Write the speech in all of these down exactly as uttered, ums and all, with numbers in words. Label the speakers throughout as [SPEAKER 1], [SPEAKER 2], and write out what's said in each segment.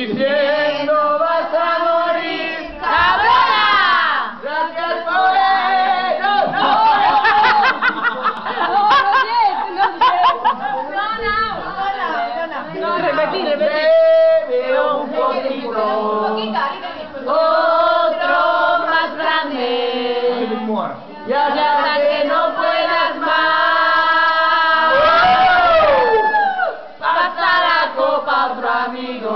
[SPEAKER 1] diciendo vas a morir, cabrona. Gracias por eso. No,
[SPEAKER 2] no, repetir, repetir.
[SPEAKER 1] Bebe un poquito, otro más grande, y hasta que no puedas más, pasa la copa a otro amigo.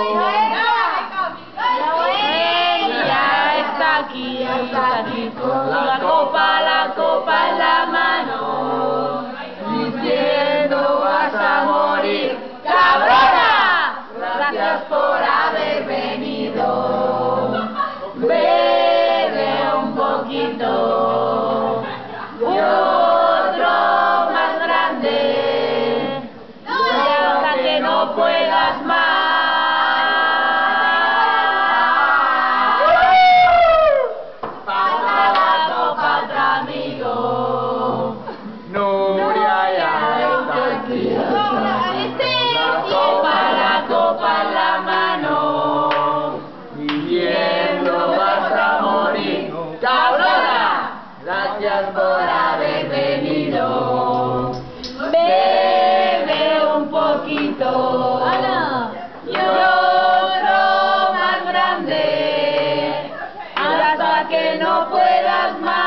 [SPEAKER 1] Ella está aquí, está aquí con la copa, la copa en la mano, diciendo vas a morir, cabrona. Gracias por haber venido. Bebe un poquito y otro más grande, hasta que no puedas más. Pasa la copa a otro amigo. Nuria ya está aquí. La copa, la copa en la mano, diciendo vas a morir, cabrona. Gracias por haber venido. Bebe un poquito y otro más grande, hasta que no puedas más.